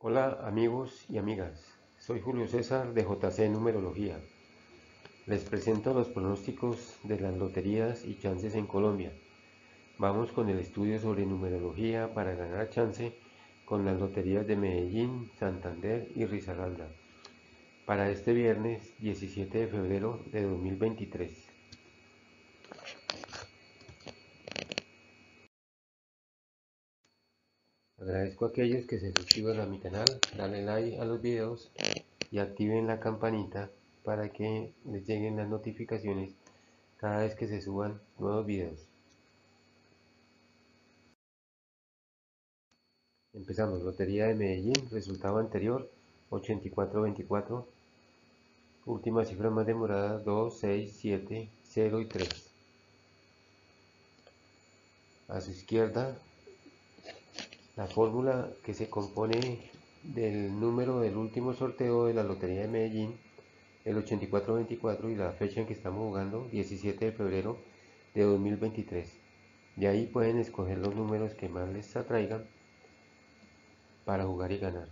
Hola amigos y amigas, soy Julio César de JC Numerología. Les presento los pronósticos de las loterías y chances en Colombia. Vamos con el estudio sobre numerología para ganar chance con las loterías de Medellín, Santander y Risaralda para este viernes 17 de febrero de 2023. Agradezco a aquellos que se suscriban a mi canal, dale like a los videos y activen la campanita para que les lleguen las notificaciones cada vez que se suban nuevos videos. Empezamos. Lotería de Medellín, resultado anterior 84-24, última cifra más demorada 2, 6, 7, 0 y 3. A su izquierda la fórmula que se compone del número del último sorteo de la Lotería de Medellín, el 84-24, y la fecha en que estamos jugando, 17 de febrero de 2023. De ahí pueden escoger los números que más les atraigan para jugar y ganar.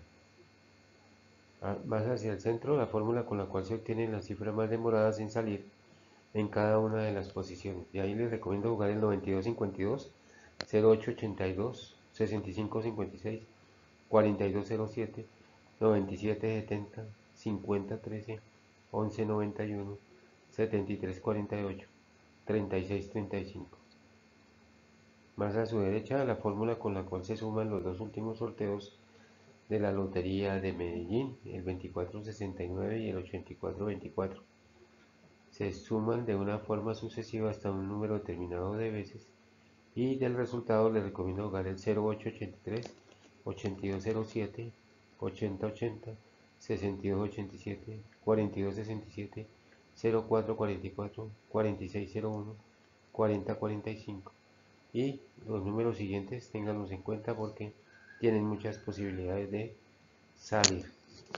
Más hacia el centro, la fórmula con la cual se obtienen las cifras más demoradas en salir en cada una de las posiciones. De ahí les recomiendo jugar el 9252, 0882, 6556, 4207, 9770, 5013, 1191, 7348, 3635. Más a su derecha, la fórmula con la cual se suman los dos últimos sorteos de la Lotería de Medellín, el 2469 y el 8424. Se suman de una forma sucesiva hasta un número determinado de veces, y del resultado les recomiendo jugar el 0883, 8207, 8080, 6287, 4267, 0444, 4601, 4045. Y los números siguientes ténganlos en cuenta porque tienen muchas posibilidades de salir.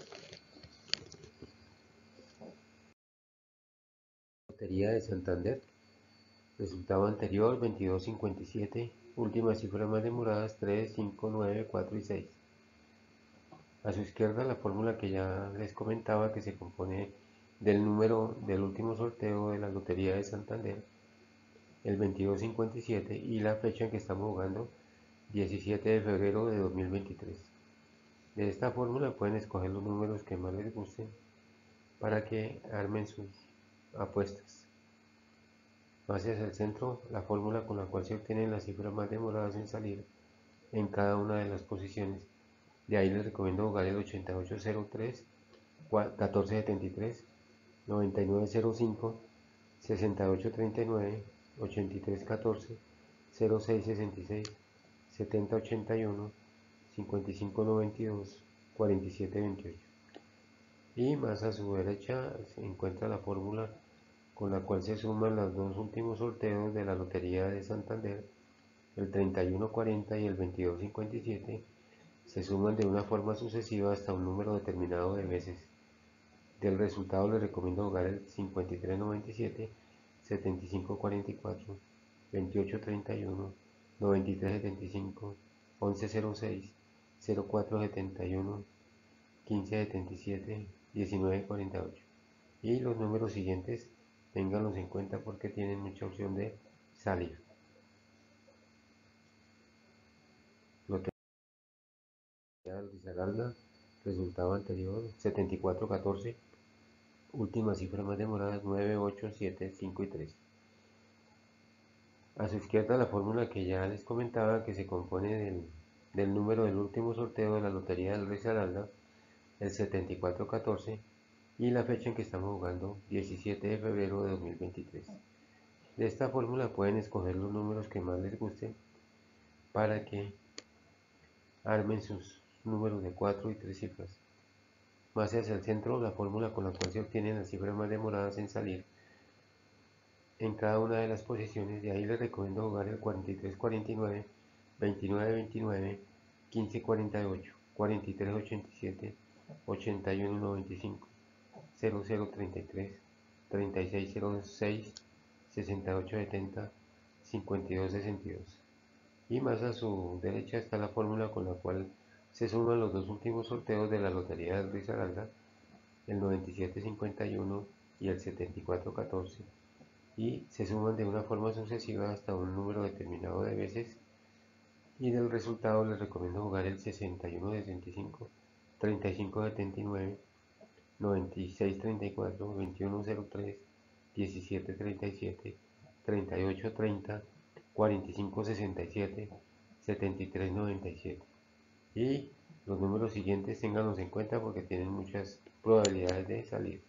Lotería de Santander, resultado anterior 2257, últimas cifras más demoradas 3, 5, 9, 4 y 6. A su izquierda la fórmula que ya les comentaba, que se compone del número del último sorteo de la Lotería de Santander, el 2257, y la fecha en que estamos jugando, 17 de febrero de 2023. De esta fórmula pueden escoger los números que más les gusten para que armen sus apuestas. Más hacia el centro, la fórmula con la cual se obtienen las cifras más demoradas en salir en cada una de las posiciones. De ahí les recomiendo jugar el 8803, 1473, 9905, 6839, 8314, 0666, 7081, 5592, 4728. Y más a su derecha se encuentra la fórmula con la cual se suman los dos últimos sorteos de la Lotería de Santander, el 3140 y el 2257. Se suman de una forma sucesiva hasta un número determinado de veces. Del resultado les recomiendo jugar el 5397, 7544, 2831, 9375, 1106, 0471, 1577, 1948. Y los números siguientes ténganlos en cuenta porque tienen mucha opción de salir. Lotería de Risaralda, resultado anterior 7414, últimas cifras más demoradas 9, 8, 7, 5 y 3. A su izquierda la fórmula que ya les comentaba, que se compone del número del último sorteo de la Lotería del Risaralda, el 7414, y la fecha en que estamos jugando, 17 de febrero de 2023. De esta fórmula pueden escoger los números que más les gusten para que armen sus números de 4 y 3 cifras. Más hacia el centro, la fórmula con la cual se obtienen las cifras más demoradas en salir en cada una de las posiciones. De ahí les recomiendo jugar el 4349, 2929, 1548, 4387, 8195, 0033, 3606, 6870, 5262. Y más a su derecha está la fórmula con la cual Se suman los dos últimos sorteos de la Lotería del Risaralda, el 9751 y el 7414, y se suman de una forma sucesiva hasta un número determinado de veces, y del resultado les recomiendo jugar el 6165, 3579, 9634, 2103, 1737, 3830, 4567, 7397. Y los números siguientes ténganlos en cuenta porque tienen muchas probabilidades de salir.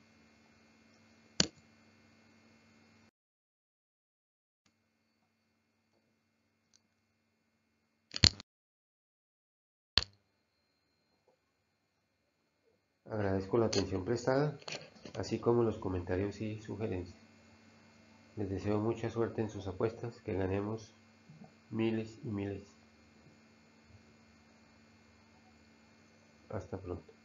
Agradezco la atención prestada, así como los comentarios y sugerencias. Les deseo mucha suerte en sus apuestas, que ganemos miles y miles. Hasta pronto.